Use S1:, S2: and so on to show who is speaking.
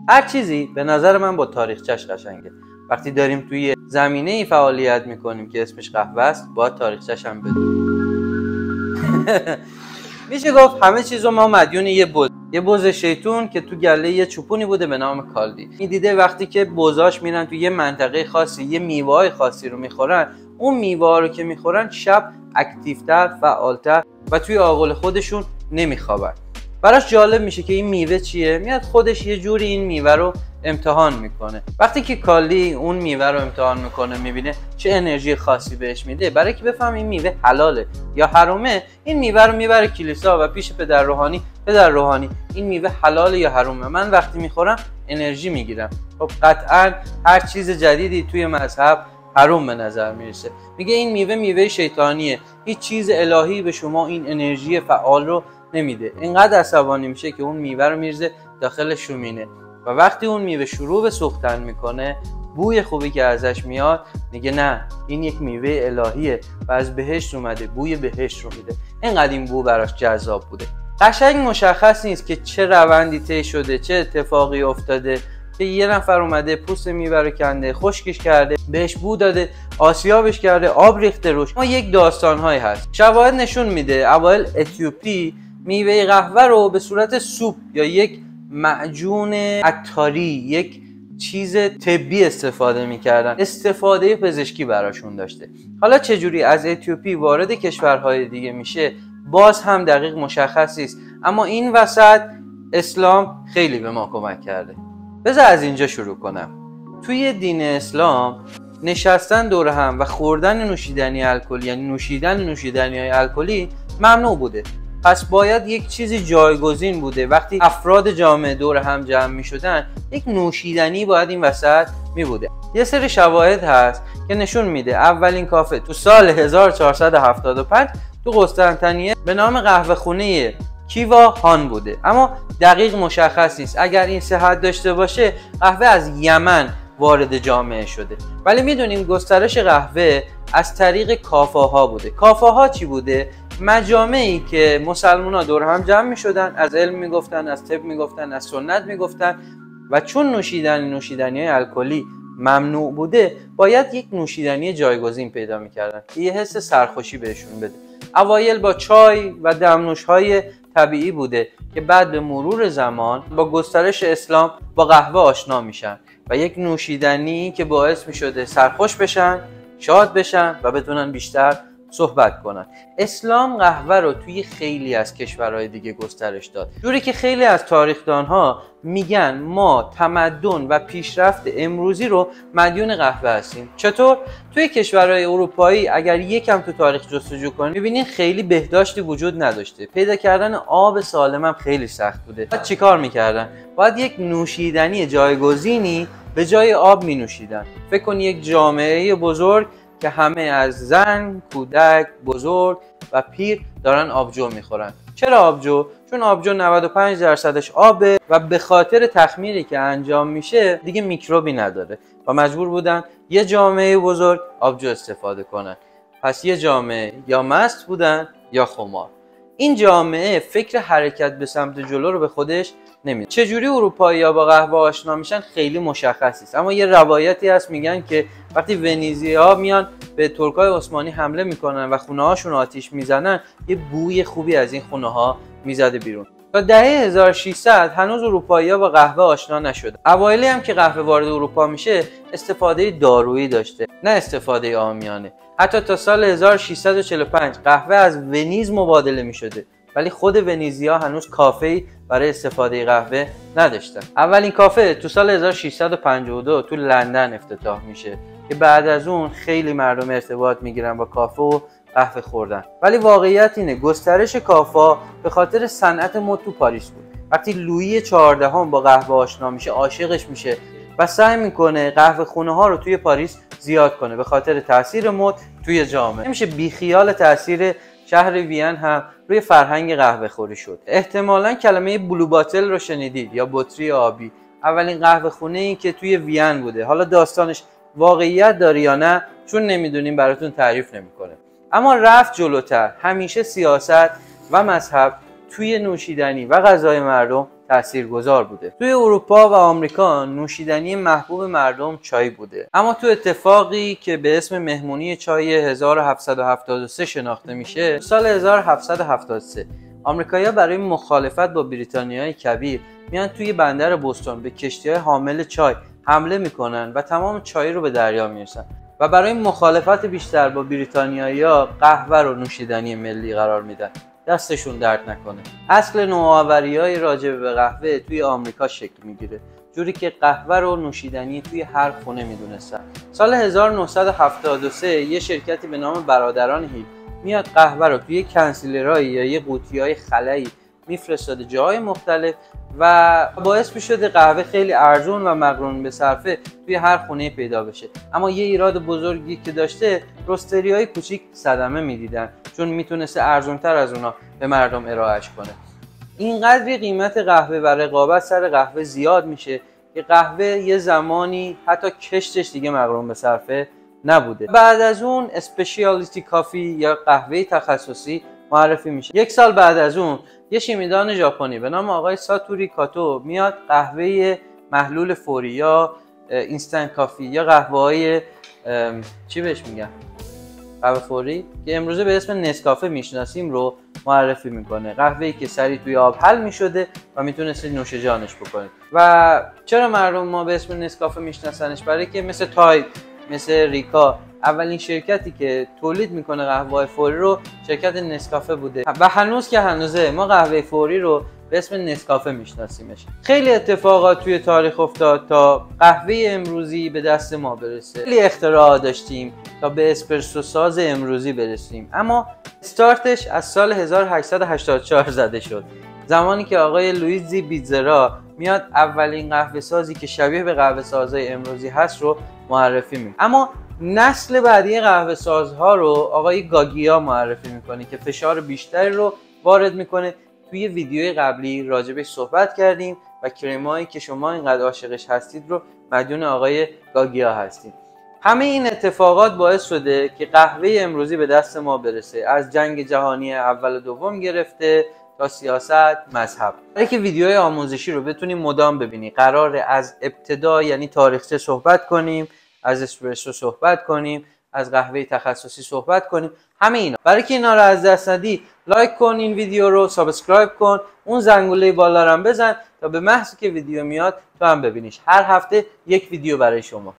S1: هر چیزی به نظر من با تاریخچه‌اش قشنگه. وقتی داریم توی زمینه‌ای فعالیت میکنیم که اسمش قهوه است، باید تاریخچه‌اش هم بدونیم. میشه گفت همه چیزو ما مدیون یه بز شیطون که تو گله یه چوپونی بوده به نام کالدی. این دیده وقتی که بزاش میرن تو یه منطقه خاصی یه میوه‌های خاصی رو میخورن، اون میوه‌ها رو که میخورن شب اکتیوتر، فعالتر و توی آغل خودشون نمیخوابن. براش جالب میشه که این میوه چیه، میاد خودش یه جوری این میوه رو امتحان میکنه. وقتی که کالدی اون میوه رو امتحان میکنه، میبینه چه انرژی خاصی بهش میده. برای که بفهم این میوه حلاله یا حرامه، این میوه رو میبره کلیسا و پیش پدر روحانی، پدر روحانی این میوه حلاله یا حرامه، من وقتی میخورم انرژی میگیرم. خب قطعا هر چیز جدیدی توی مذهب حرام به نظر میرسه. میگه این میوه شیطانیه، هیچ چیز الهی به شما این انرژی فعال رو نمیده. اینقدر عصبانی میشه که اون میوه رو میرزه داخل شومینه و وقتی اون میوه شروع به سوختن میکنه، بوی خوبی که ازش میاد، میگه نه این یک میوه الهیه و از بهشت اومده، بوی بهشت رو میده. اینقدر این بو براش جذاب بوده. قشنگ مشخص نیست که چه روندی طی شده، چه اتفاقی افتاده که یه نفر اومده پوست میوه رو کنده، خشکش کرده، بهش بو داده، آسیابش کرده، آب ریخته روش. ما یک داستانهایی هست. شواهد نشون میده اوایل اتیوپی میوه قهوه رو به صورت سوپ یا یک معجون عطاری، یک چیز طبی استفاده میکردن. استفاده پزشکی براشون داشته. حالا چجوری از اتیوپی وارد کشورهای دیگه میشه باز هم دقیق مشخص نیست، اما این وسط اسلام خیلی به ما کمک کرده. بذار از اینجا شروع کنم. توی دین اسلام نشستن دور هم و خوردن نوشیدنی الکلی، یعنی نوشیدن نوشیدنی‌های الکلی ممنوع بوده. پس باید یک چیزی جایگزین بوده. وقتی افراد جامعه دور هم جمع می شدن، یک نوشیدنی باید این وسط می بوده. یه سری شواهد هست که نشون میده اولین کافه تو سال 1475 تو قسطنطنیه به نام قهوه خونه کیوا هان بوده، اما دقیق مشخص نیست. اگر این صحت داشته باشه قهوه از یمن وارد جامعه شده، ولی میدونیم گسترش قهوه از طریق کافه‌ها بوده. کافه‌ها چی بوده؟ مجامعی که مسلمان‌ها دور هم جمع می‌شدن، از علم میگفتن، از طب میگفتن، از سنت میگفتن و چون نوشیدنی‌های الکلی ممنوع بوده، باید یک نوشیدنی جایگزین پیدا می‌کردن که یه حس سرخوشی بهشون بده. اوایل با چای و دمنوش‌های طبیعی بوده که بعد به مرور زمان با گسترش اسلام با قهوه آشنا میشن و یک نوشیدنی که باعث می‌شده سرخوش بشن، شاد بشن و بتونن بیشتر صحبت کنن. اسلام قهوه رو توی خیلی از کشورهای دیگه گسترش داد، جوری که خیلی از تاریخدانها میگن ما تمدن و پیشرفت امروزی رو مدیون قهوه هستیم. چطور؟ توی کشورهای اروپایی اگر یکم تو تاریخ جستجو کنید میبینین خیلی بهداشتی وجود نداشته، پیدا کردن آب سالم هم خیلی سخت بوده. بعد چیکار میکردن؟ باید یک نوشیدنی جایگزینی به جای آب می نوشیدن. فکر کن یک جامعه بزرگ که همه از زن، کودک، بزرگ و پیر دارن آبجو میخورن. چرا آبجو؟ چون آبجو 95% آبه و به خاطر تخمیری که انجام میشه دیگه میکروبی نداره و مجبور بودن یه جامعه بزرگ آبجو استفاده کنن. پس یه جامعه یا مست بودن یا خمار. این جامعه فکر حرکت به سمت جلو رو به خودش نمیده. چجوری اروپایی‌ها با قهوه آشنا میشن خیلی مشخص نیست، اما یه روایتی هست میگن که وقتی ونیزی‌ها میان به ترکای عثمانی حمله میکنن و خونه‌هاشون آتیش میزنن، یه بوی خوبی از این خونه‌ها میزده بیرون. تا دهه 1600 هنوز اروپایی‌ها با قهوه آشنا نشدن. اوایلی هم که قهوه وارد اروپا میشه استفاده دارویی داشته، نه استفاده عامیانه. حتی تا سال 1645 قهوه از ونیز مبادله میشده، ولی خود ونیزیا هنوز کافه‌ای برای استفاده قهوه نداشتن. اولین کافه تو سال 1652 تو لندن افتتاح میشه که بعد از اون خیلی مردم ارتباط میگیرن با کافه و قهوه خوردن. ولی واقعیت اینه گسترش کافه به خاطر صنعت مد تو پاریس بود. وقتی لویی 14 با قهوه آشنا میشه، عاشقش میشه و سعی میکنه قهوه خونه ها رو توی پاریس زیاد کنه به خاطر تاثیر مد توی جامعه. نمیشه بیخیال تاثیر شهر وین هم روی فرهنگ قهوه خوری شد. احتمالاً کلمه بلو باتل رو شنیدید یا بطری آبی. اولین قهوه خونه‌ای که توی وین بوده. حالا داستانش واقعیت داره یا نه چون نمیدونیم براتون تعریف نمیکنه. اما رفت جلوتر. همیشه سیاست و مذهب توی نوشیدنی و غذای مردم تاثیرگذار بوده. توی اروپا و آمریکا نوشیدنی محبوب مردم چای بوده. اما تو اتفاقی که به اسم مهمونی چای 1773 شناخته میشه، سال 1773 آمریکایی‌ها برای مخالفت با بریتانیای کبیر میان توی بندر بوستون به کشتی‌های حامل چای حمله میکنن و تمام چای رو به دریا میرسن و برای مخالفت بیشتر با بریتانیایی‌ها قهوه رو نوشیدنی ملی قرار میدن. دستشون درد نکنه. اصل نوآوری‌های راجع به قهوه توی آمریکا شکل میگیره، جوری که قهوه رو نوشیدنی توی هر خونه میدونستن. سال 1973 یه شرکتی به نام برادران هیل میاد قهوه رو توی کنسیلرایی یا یه قوطی‌های خلایی میفرستاده جاهای مختلف و باعث میشده قهوه خیلی ارزون و مقرون به صرفه توی هر خونه پیدا بشه. اما یه ایراد بزرگی که داشته، رستری‌های کوچیک صدمه میدیدن، چون میتونسته ارزونتر از اونا به مردم ارائهش کنه. اینقدر قیمت قهوه و رقابت سر قهوه زیاد میشه که قهوه یه زمانی حتی کشتش دیگه مقرون به صرفه نبوده. بعد از اون اسپشیالیتی کافی یا قهوه تخصصی معرفی میشه. یک سال بعد از اون یه شیمیدان ژاپنی به نام آقای ساتوری کاتو میاد قهوه محلول فوری یا اینستنت کافی یا قهوه‌های چی بهش میگن؟ قهوه فوری که امروزه به اسم نسکافه میشناسیم رو معرفی میکنه. قهوه‌ای که سریع توی آب حل میشده و میتونستید نوش جانش بکنید. و چرا مردم ما به اسم نسکافه میشناسنش؟ برای که مثل تایپ، مثل ریکا، اولین شرکتی که تولید میکنه قهوه فوری رو شرکت نسکافه بوده و هنوز که هنوزه ما قهوه فوری رو به اسم نسکافه میشناسیمش. خیلی اتفاقات توی تاریخ افتاد تا قهوه امروزی به دست ما برسه. خیلی اختراعات داشتیم تا به اسپرسو ساز امروزی برسیم، اما استارتش از سال 1884 زده شد، زمانی که آقای لویزی بیتزرا میاد اولین قهوه سازی که شبیه به قهوه سازهای امروزی هست رو معرفی میکنه. اما نسل بعدی قهوه سازها رو آقای گاگیا معرفی میکنه که فشار بیشتری رو وارد میکنه. توی ویدیوی قبلی راجبش صحبت کردیم و کرمایی که شما اینقدر عاشقش هستید رو مدیون آقای گاگیا هستید. همه این اتفاقات باعث شده که قهوه امروزی به دست ما برسه، از جنگ جهانی اول و دوم گرفته تا سیاست، مذهب. برای که ویدیوهای آموزشی رو بتونیم مدام ببینی، قراره از ابتدا یعنی تاریخچه صحبت کنیم، از اسپرسو صحبت کنیم، از قهوه تخصصی صحبت کنیم، همه اینا. برای که اینا رو از دست ندی، لایک کن این ویدیو رو، سابسکرایب کن، اون زنگوله بالا رو هم بزن تا به محض که ویدیو میاد تو هم ببینیش. هر هفته یک ویدیو برای شما.